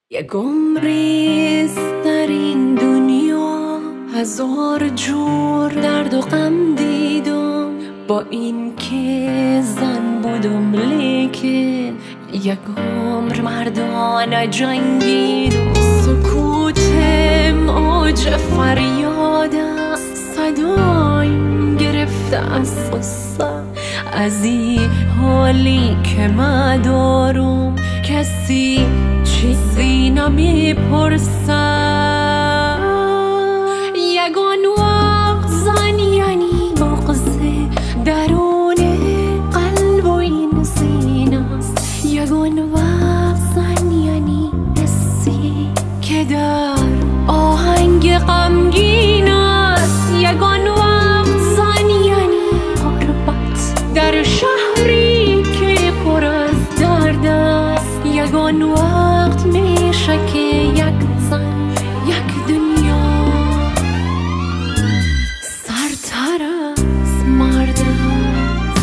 یک عمریست در این دنیا، هزار جور درد و غم دیدم. با این که زن بودم لیکن یک عمر مردانه جنگیدم. سکوتم اوج فریاده، صدایم گرفته از قصه. از این حالی که من دارم کسی چیزی نمیپرسه. یگان وقت زن یعنی بغضه درون قلب و این سینه است. یگان وقت زن یعنی حسی که در آهنگ غمگین است. یگان وقت زن یعنی غربت در شهری که پر از درد است. یگان وقت میشه که یک زن یک دنیا سرتر از مرد است.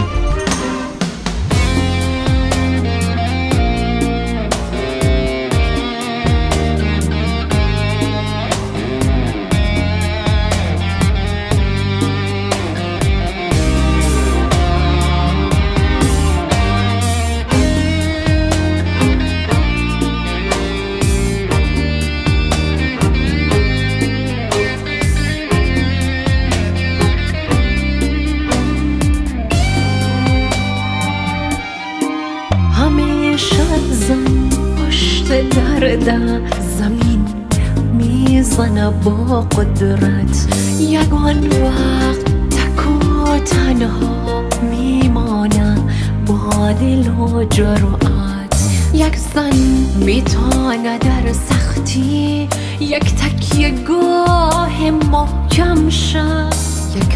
زن پشت درده زمین میزنه با قدرت. یگان وقت تک و تنها میمانه با دل و جرأت. یک زن میتونه در سختی یک تکیه گاه محکم شه. یک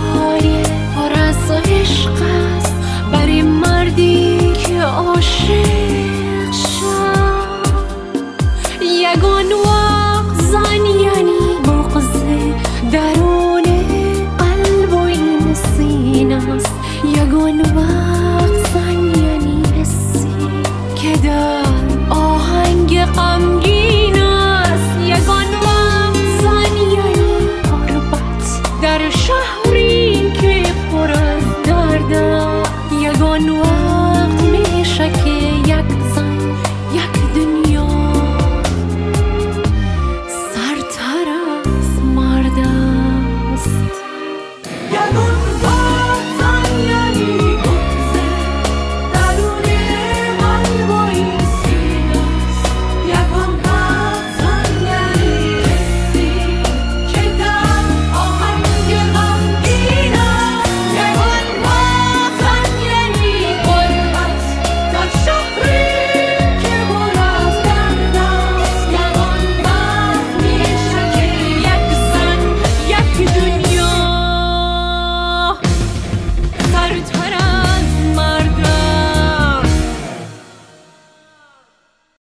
هوای پر از عشق است برای مردی که عاشق